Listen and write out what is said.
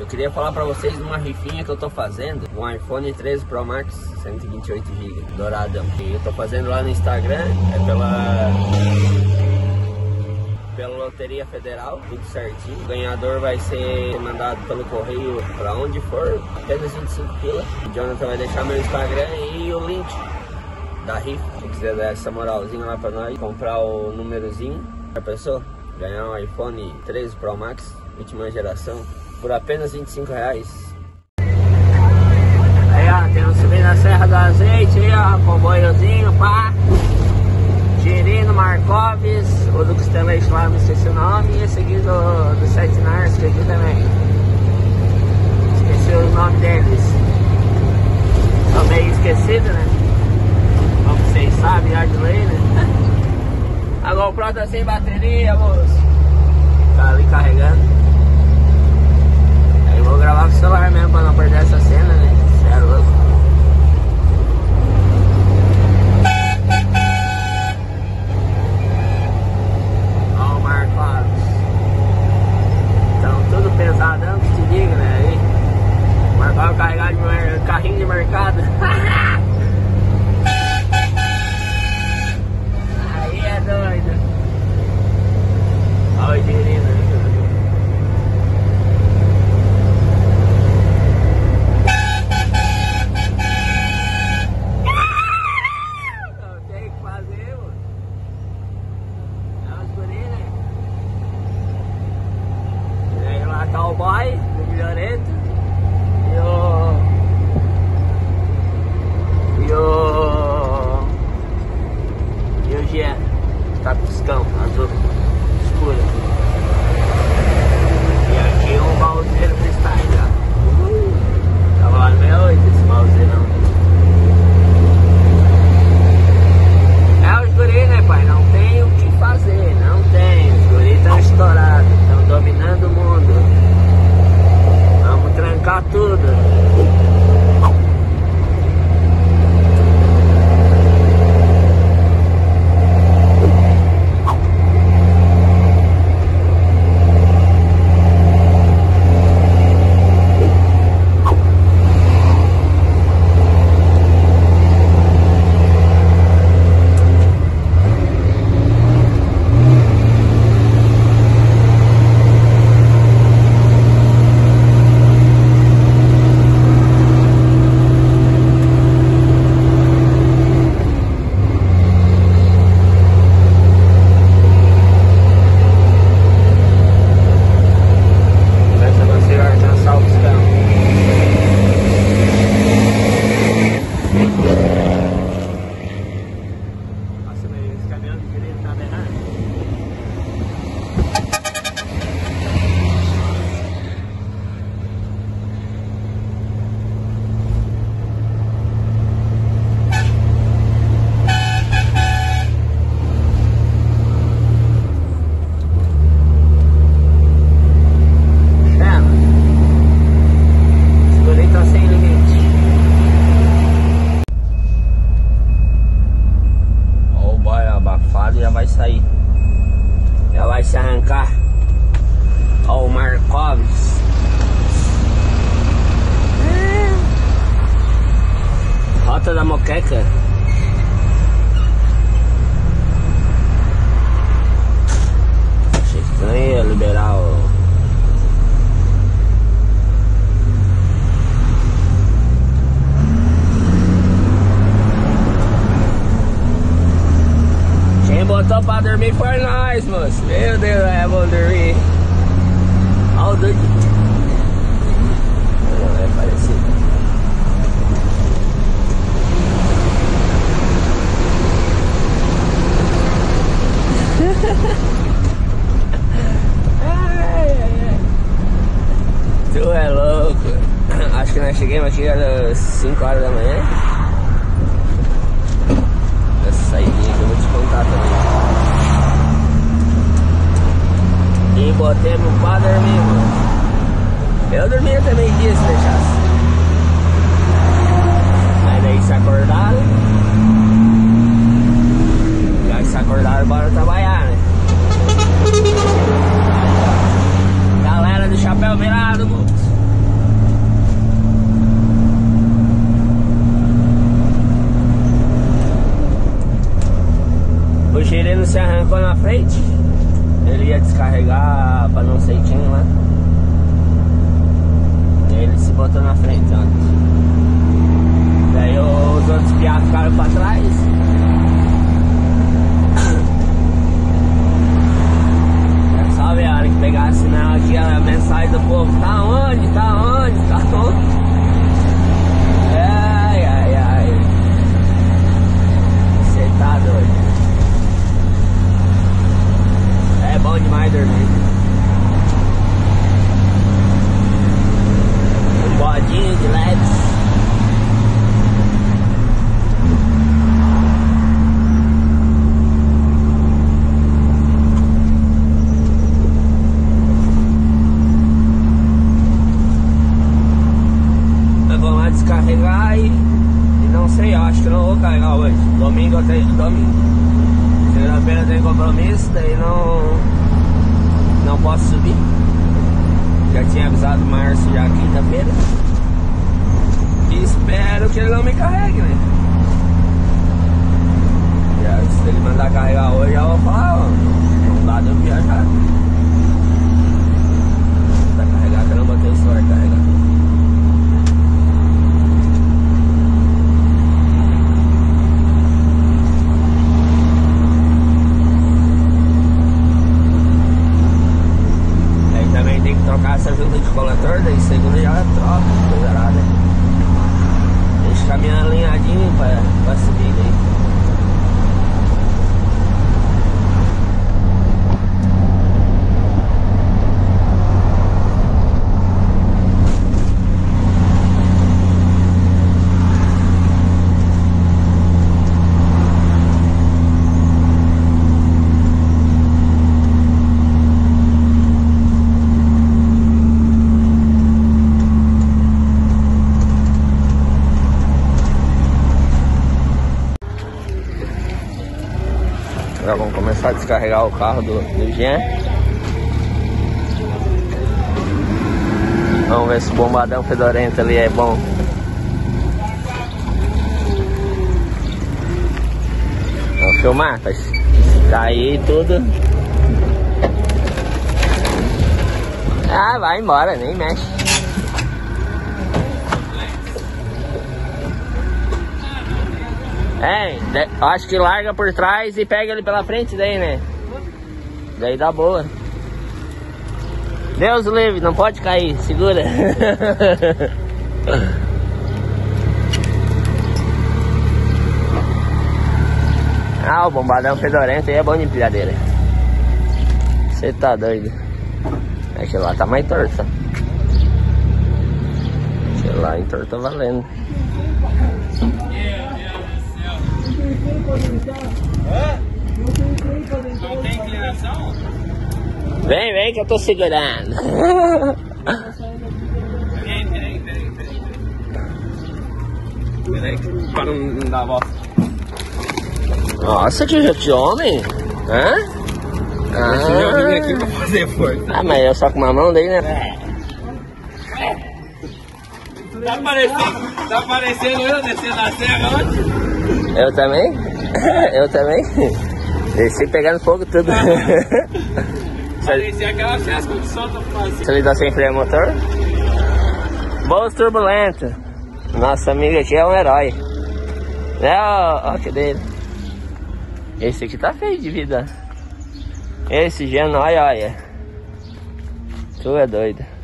Eu queria falar pra vocês de uma rifinha que eu tô fazendo, um iPhone 13 Pro Max 128GB, douradão. E eu tô fazendo lá no Instagram, é pela Loteria Federal, tudo certinho. O ganhador vai ser mandado pelo correio pra onde for, apenas 25 pila. O Jonathan vai deixar meu Instagram e o link da rifa. Se quiser dar essa moralzinha lá pra nós, comprar o númerozinho, já pensou? Ganhar um iPhone 13 Pro Max, última geração, por apenas R$25. Aí ó, tem um subindo a Serra do Azeite aí ó, comboiozinho, pá. Girino Marcoves, o do Costelete lá, não sei se o nome, e esse aqui do Sete Nars, que aqui também. Esqueci o nome deles. Tô meio esquecido, né? Como vocês sabem, já de lei, né? A GoPro tá sem bateria, moço. Tá ali carregando. Aí eu vou gravar com o celular mesmo pra não perder essa cena, né? Cê é louco. Ó o Marcos. Então tudo pesadão que te diga, né? Aí o Marcos carregar de carrinho de mercado. Aí é doido. Olha o girino. O boy do Milhoreto e o Jean tá piscão azul escuro. E aqui um balseiro freestyle, ó. Tava lá no 68 esse balseirão. É os guri, né, pai? Não tem o que fazer, não tem. Os guri estão estourados, estão dominando o mundo. Vamos trancar tudo. Já vai sair, já vai se arrancar. Ó o Marcoves. Rota da Moqueca. Achei que não ia liberar o... Quem botou pra dormir foi nós, moço. Meu Deus, vou dormir. Olha o doido. Não é parecido. Tu é louco. Acho que nós chegamos aqui às 5 horas da manhã. Essa saidinha que eu vou te contar também. E botemos pra dormir, mano. Eu dormia também dia se deixasse. Mas daí se acordaram. Já se acordaram, bora trabalhar, né? Galera do chapéu virado, moço. frente. Ele ia descarregar pra não sei quem lá. Ele se botou na frente antes. Daí os outros piados ficaram pra trás. É só ver a hora que pegar sinal aqui, a mensagem do povo: tá onde? Tá onde? Tá onde? Ai, ai, ai. Você tá doido. É bom demais dormir. Um bodinho de leves. Nós vamos lá descarregar e não sei, eu acho que não vou carregar hoje. Domingo eu tenho. Segunda-feira tem compromisso, daí não posso subir. Já tinha avisado o Márcio já quinta-feira. E espero que ele não me carregue, né? Se ele mandar carregar hoje, eu vou falar: ó, não dá de eu viajar. Tá carregado, eu não botei o celular carregado. Tem que trocar essa junta de coletor, daí segunda já troca, coisa nada. Deixa caminhar alinhadinho pra subir daí. Agora vamos começar a descarregar o carro do Jean. Vamos ver se o bombadão fedorento ali é bom. Vamos filmar, pra cair tudo. Ah, vai embora, nem mexe. É, acho que larga por trás e pega ele pela frente daí, né? Daí dá boa. Deus livre, não pode cair, segura. Ah, o bombadão fedorento aí é bom de empilhadeira. Você tá doido. Aquele lá tá mais torto. Aquele lá entorta valendo. Não tem inclinação? Vem que eu tô segurando. Peraí, para não dar a volta. Nossa, que homem! Hã? Eu vim aqui pra fazer força. Ah, mas eu só com uma mão daí, né? Tá parecendo eu descendo a serra ontem? Eu também? Eu também? Desci pegando fogo tudo. Parecia aquela festa que solta fácil. Você lidar sem freio motor? Bolso turbulento. Nossa amiga aqui é um herói. Ó que dele. Esse aqui tá feio de vida. Esse Jean, olha. Tu é doido.